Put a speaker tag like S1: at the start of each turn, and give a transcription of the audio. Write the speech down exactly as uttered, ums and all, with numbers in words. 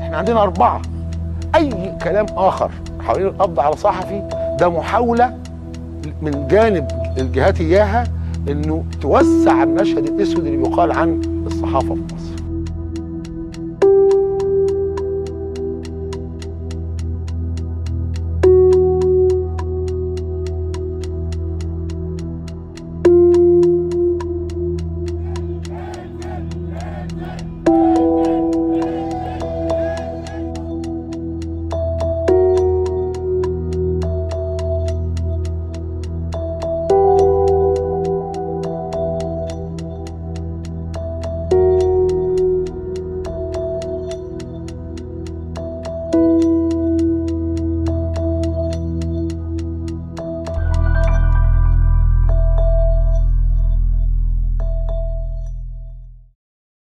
S1: احنا عندنا أربعة. أي كلام آخر حوالين القبض على صحفي ده محاولة من جانب الجهات إياها إنه توسع المشهد الأسود اللي بيقال عن الصحافة.